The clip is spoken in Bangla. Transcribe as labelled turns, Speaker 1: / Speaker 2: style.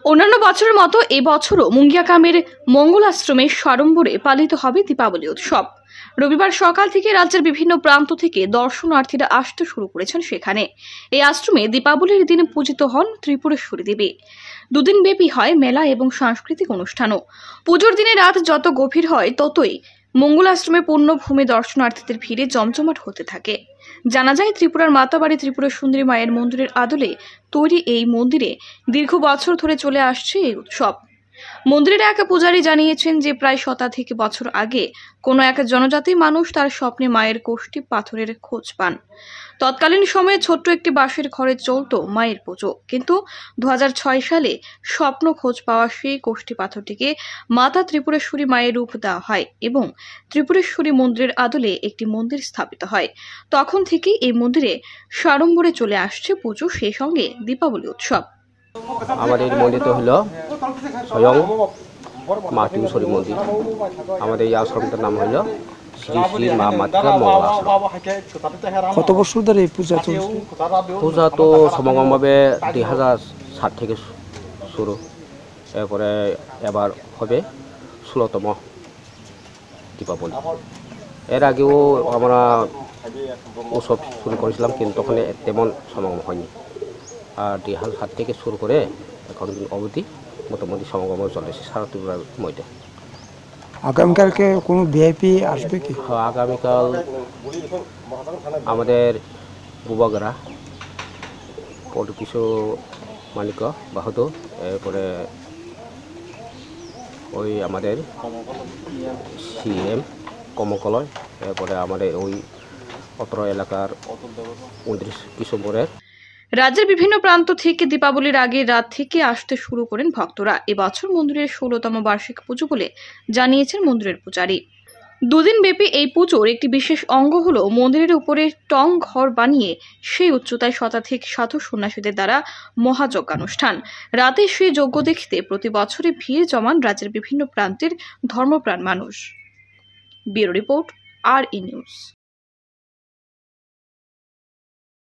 Speaker 1: অন্যান্য বছরের মতো এবছরও মুঙ্গিয়াকামের মঙ্গল আশ্রমে সাড়ম্বরে পালিত হবে দীপাবলি উৎসব। রবিবার সকাল থেকে রাজ্যের বিভিন্ন প্রান্ত থেকে দর্শনার্থীরা আসতে শুরু করেছেন সেখানে। এই আশ্রমে দীপাবলির দিনে পূজিত হন ত্রিপুরেশ্বরী দেবী। দুদিন ব্যাপী হয় মেলা এবং সাংস্কৃতিক অনুষ্ঠানও। পুজোর দিনে রাত যত গভীর হয় ততই মঙ্গল আশ্রমে পূর্ণভূমি দর্শনার্থীদের ভিড়ে জমজমাট হতে থাকে। জানা যায়, ত্রিপুরার মাতাবাড়ি ত্রিপুরা সুন্দরী মায়ের মন্দিরের আদলে তৈরি এই মন্দিরে দীর্ঘ বছর ধরে চলে আসছে এই উৎসব। মন্দিরের এক পূজারী জানিয়েছেন যে প্রায় শতাধিক বছর আগে কোনো এক জনজাতি মানুষ তার স্বপ্নে মায়ের কোষ্ঠী পাথরের খোঁজ পান। তৎকালীন সময়ে ছোট্ট একটি বাঁশের ঘরে চলত মায়ের পুজো, কিন্তু 2006 সালে স্বপ্ন খোঁজ পাওয়া সেই কোষ্ঠী পাথরটিকে মাতা ত্রিপুরেশ্বরী মায়ের রূপ দেওয়া হয় এবং ত্রিপুরেশ্বরী মন্দিরের আদলে একটি মন্দির স্থাপিত হয়। তখন থেকেই এই মন্দিরে সাড়ম্বরে চলে আসছে পুজো, সেই সঙ্গে দীপাবলি উৎসব।
Speaker 2: আমাদের এই মন্দিরটা হলো স্বয়ং মা ত্রিপুরেশ্বরী মন্দির। আমাদের এই আশ্রমটার নাম হলো শ্রী শ্রী মা মাতৃকা মঙ্গল আশ্রম।
Speaker 3: কত বছর ধরে এই পূজা চলছে?
Speaker 2: পূজা তো সমগ্রভাবে 2007 থেকে শুরু, এরপরে এবার হবে 16তম দীপাবলি। এর আগেও আমরা উৎসব শুরু করেছিলাম, কিন্তু তখন তেমন সমাগম হয়নি। আর 2007 থেকে শুরু করে এখন অবধি মোটামুটি সমাগম চলেছে সারা ত্রিপুরার মধ্যে।
Speaker 3: আগামীকালকে কোনো ভিআইপি আসবে কি?
Speaker 2: আগামীকাল আমাদের বুবাগরা পটকিশো মানিক বাহাদুর, এরপরে ওই আমাদের সিএম কমকলয়, এরপরে আমাদের ওই অত্র এলাকার 29 ডিসেম্বরের।
Speaker 1: রাজ্যের বিভিন্ন প্রান্ত থেকে দীপাবলির আগে রাত থেকে আসতে শুরু করেন ভক্তরা। এবছর মন্দিরের 16তম বার্ষিক পুজো বলে জানিয়েছেন মন্দিরের পূজারী। দুদিন ব্যাপী এই পুজোর একটি বিশেষ অঙ্গ হলো মন্দিরের উপরে টং ঘর বানিয়ে সেই উচ্চতায় শতাধিক সাধু সন্ন্যাসীদের দ্বারা মহাযজ্ঞানুষ্ঠান। রাতে সেই যজ্ঞ দেখতে প্রতি বছরই ভিড় জমান রাজ্যের বিভিন্ন প্রান্তের ধর্মপ্রাণ মানুষ। Bureau report, RE news.